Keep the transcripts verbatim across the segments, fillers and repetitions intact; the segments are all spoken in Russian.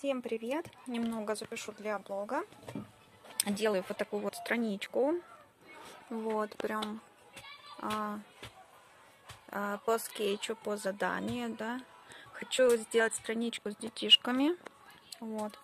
Всем привет! Немного запишу для блога. Делаю вот такую вот страничку. Вот, прям а, а, по скетчу, по заданию, да. Хочу сделать страничку с детишками. Вот.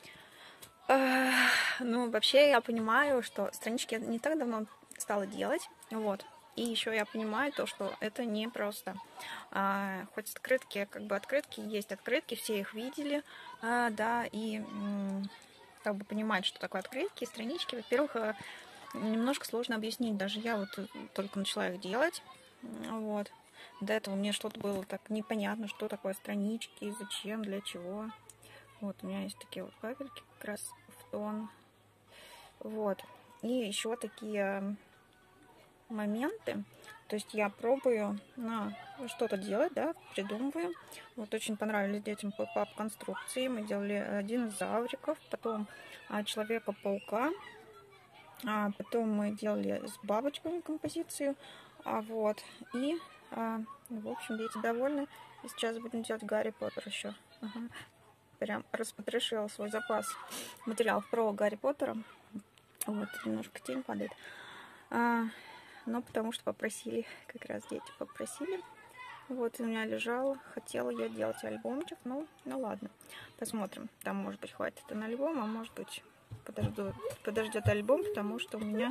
А, ну, вообще я понимаю, что странички я не так давно стала делать. Вот. И еще я понимаю то, что это не просто. А, хоть открытки, как бы открытки, есть открытки, все их видели, а, да, и как бы понимать, что такое открытки, странички. Во-первых, немножко сложно объяснить, даже я вот только начала их делать, вот. До этого мне что-то было так непонятно, что такое странички, зачем, для чего. Вот, у меня есть такие вот капельки как раз в тон. Вот. И еще такие моменты. То есть я пробую на что-то делать, да, придумываю. Вот очень понравились детям поп-ап конструкции. Мы делали один из завриков, потом а, Человека-паука, а, потом мы делали с бабочками композицию. А, вот. И, а, в общем, дети довольны. И сейчас будем делать Гарри Поттер еще. Ага. Прям распотрошила свой запас материалов про Гарри Поттера. Вот, немножко тень падает. А, но потому что попросили, как раз дети попросили. Вот, у меня лежал, хотела я делать альбомчик, ну, ну ладно, посмотрим. Там, может быть, хватит и на альбом, а может быть, подождет, подождет альбом, потому что у меня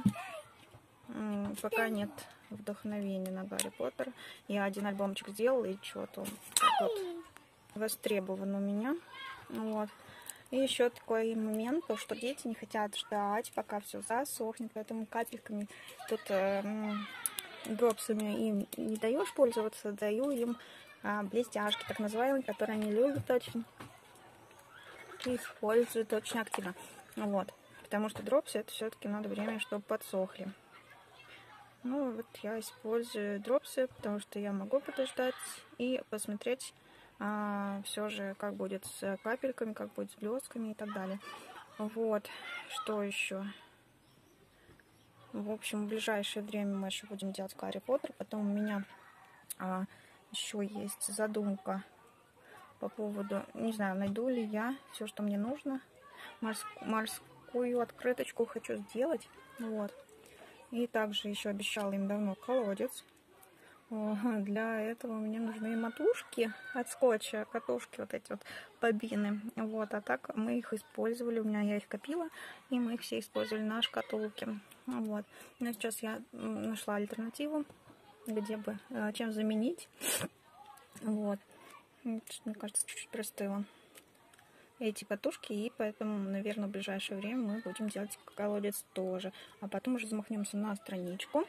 м, пока нет вдохновения на Гарри Поттера. Я один альбомчик сделала, и что-то он так вот востребован у меня. Вот. И еще такой момент, то, что дети не хотят ждать, пока все засохнет, поэтому капельками, тут э, дропсами им не даешь пользоваться, даю им а, блестяшки, так называемые, которые они любят очень, и используют очень активно. Вот, потому что дропсы это все-таки надо время, чтобы подсохли. Ну вот я использую дропсы, потому что я могу подождать и посмотреть а, все же, как будет с капельками, как будет с блесками и так далее. Вот, что еще? В общем, в ближайшее время мы еще будем делать Гарри Поттер. Потом у меня а, еще есть задумка по поводу, не знаю, найду ли я все, что мне нужно. Морск, морскую открыточку хочу сделать. Вот. И также еще обещала им давно колодец. Для этого мне нужны матушки от скотча, катушки, вот эти вот бобины. Вот, а так мы их использовали, у меня я их копила, и мы их все использовали на шкатулке. Вот. Но сейчас я нашла альтернативу, где бы, чем заменить. Вот. Мне кажется, чуть-чуть простыло эти катушки, и поэтому, наверное, в ближайшее время мы будем делать колодец тоже. А потом уже замахнемся на страничку.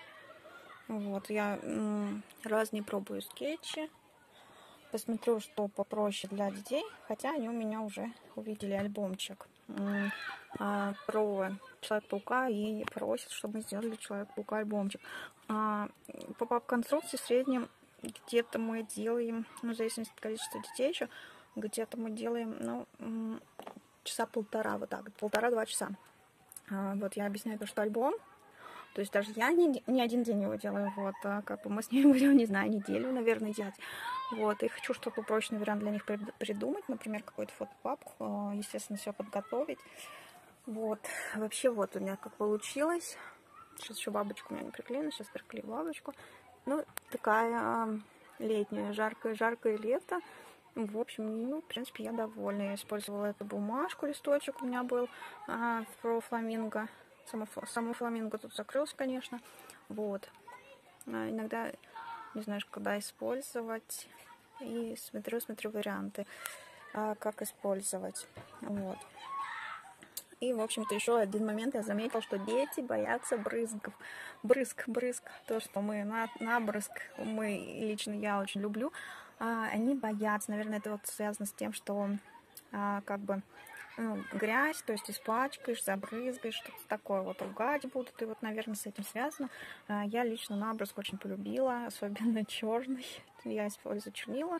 Вот, я м, разные пробую скетчи. Посмотрю, что попроще для детей. Хотя они у меня уже увидели альбомчик м, а, про Человека-паука и просят, чтобы мы сделали Человека-паука альбомчик. А, поп-ап конструкции в среднем где-то мы делаем, ну, в зависимости от количества детей еще, где-то мы делаем, ну, м, часа полтора, вот так, полтора-два часа. А, вот я объясняю то, что альбом. То есть даже я не, не один день его делаю, вот, а как бы мы с ним будем, не знаю, неделю, наверное, делать. Вот, и хочу что-то попроще, наверное, для них придумать, например, какой-то фотопапку, естественно, все подготовить. Вот, вообще вот у меня как получилось. Сейчас еще бабочку у меня не приклеена, сейчас приклею бабочку. Ну, такая летняя, жаркое, жаркое лето. В общем, ну, в принципе, я довольна. Я использовала эту бумажку, листочек у меня был а, про фламинго. Само, само фламинго тут закрылось, конечно. Вот. А иногда не знаешь, когда использовать. И смотрю, смотрю варианты, а, как использовать. Вот. И, в общем-то, еще один момент я заметила, что дети боятся брызгов. Брызг, брызг. То, что мы на, на брызг, мы, лично я очень люблю. А, они боятся. Наверное, это вот связано с тем, что а, как бы ну, грязь, то есть испачкаешь, забрызгаешь, что-то такое вот ругать будут, и вот, наверное, с этим связано. Я лично набрызг очень полюбила, особенно черный. Я использую чернила,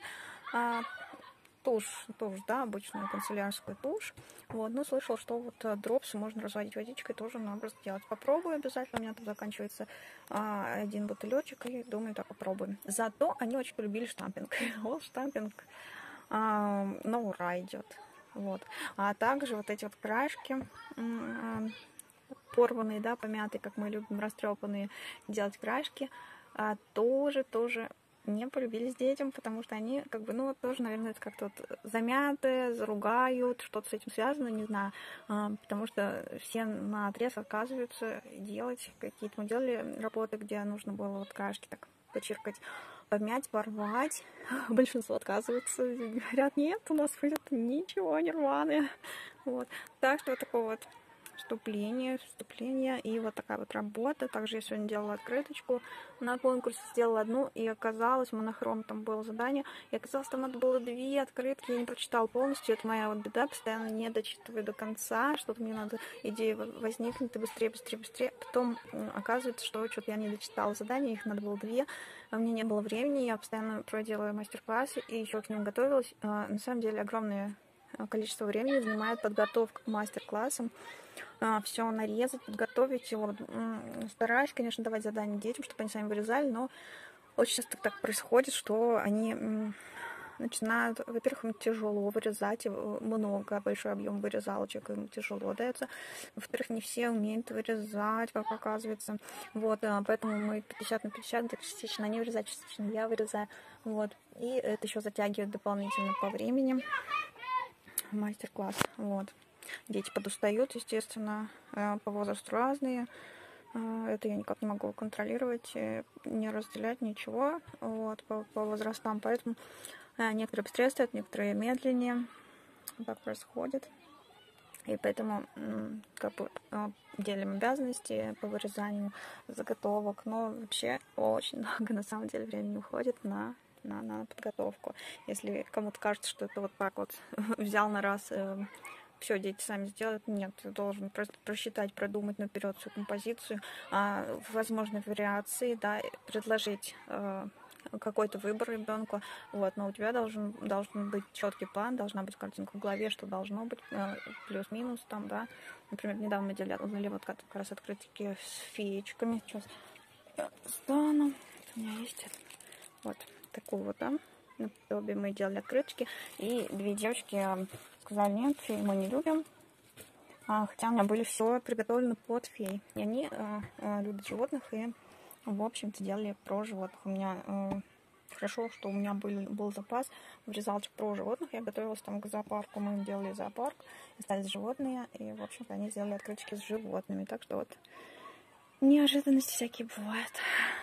тушь, тушь, да, обычную канцелярскую тушь. Вот, но слышала, что вот дропсы можно разводить водичкой, тоже набрызг делать. Попробую обязательно, у меня там заканчивается а, один бутылечек, и думаю, так попробуем. Зато они очень полюбили штампинг. Вот штампинг а, на ура идет. Вот. А также вот эти вот краешки порванные, да, помятые, как мы любим, растрепанные, делать краешки, а, тоже, тоже не полюбились детям, потому что они, как бы, ну, вот тоже, наверное, это как-то вот замятые, заругают, что-то с этим связано, не знаю, а, потому что все на отрез отказываются делать какие-то, мы делали работы, где нужно было вот краешки так почеркать, помять, порвать. Большинство отказываются, говорят, нет, у нас будет ничего не рваное. Вот. Так что вот такое вот вступление, вступление и вот такая вот работа. Также я сегодня делала открыточку на конкурсе, сделала одну, и оказалось, монохром там было задание, и оказалось, там надо было две открытки, я не прочитала полностью, это моя вот беда, постоянно не дочитываю до конца, что-то мне надо, идея возникнет, и быстрее, быстрее, быстрее, потом оказывается, что что-то я не дочитала задания, их надо было две, а мне не было времени, я постоянно проделываю мастер-классы и еще к ним готовилась. На самом деле огромное количество времени занимает подготовка к мастер-классам. Все нарезать, подготовить. Вот. Стараюсь, конечно, давать задания детям, чтобы они сами вырезали, но очень часто так происходит, что они начинают, во-первых, им тяжело вырезать, много, большой объем вырезалочек им тяжело дается. Во-вторых, не все умеют вырезать, как оказывается. Вот, поэтому мы пятьдесят на пятьдесят, частично они вырезают, частично я вырезаю. Вот. И это еще затягивает дополнительно по времени мастер-класс. Вот. Дети подустают, естественно, по возрасту разные. Это я никак не могу контролировать, не разделять ничего вот, по, по возрастам. Поэтому некоторые быстрее стоят, некоторые медленнее. Так происходит. И поэтому как бы, делим обязанности по вырезанию заготовок. Но вообще очень много на самом деле времени уходит на, на, на подготовку. Если кому-то кажется, что это вот так вот взял на раз... все, дети сами сделают. Нет, ты должен просто просчитать, продумать наперед всю композицию, а, возможные вариации, да, предложить э, какой-то выбор ребенку. Вот, но у тебя должен, должен быть четкий план, должна быть картинка в голове, что должно быть, э, плюс-минус там, да. Например, недавно мы делали, делали вот как раз открытки с феечками. Сейчас я достану. У меня есть вот такой вот, да. Наподобие мы делали открыточки, и две девочки сказали, нет, феи мы не любим. А, хотя у меня были все приготовлено под феи. И они а, а, любят животных, и, в общем-то, делали про животных. У меня а, хорошо, что у меня был, был запас вырезалочек про животных. Я готовилась там к зоопарку, мы им делали зоопарк, остались животные, и, в общем-то, они сделали открыточки с животными. Так что вот неожиданности всякие бывают.